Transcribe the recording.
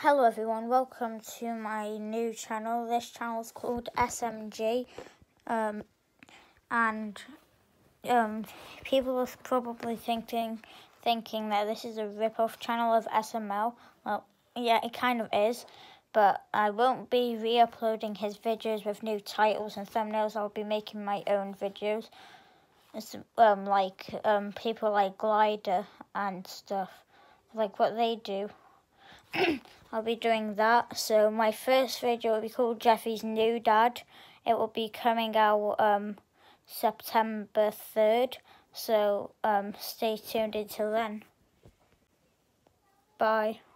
Hello everyone, welcome to my new channel. This channel is called SMJ, and people are probably thinking that this is a rip-off channel of SML. Well, yeah, it kind of is, but I won't be re-uploading his videos with new titles and thumbnails. I'll be making my own videos. It's people like Glider and stuff, like what they do. I'll be doing that. So my first video will be called Jeffy's New Dad. It will be coming out September 3rd. So stay tuned until then. Bye.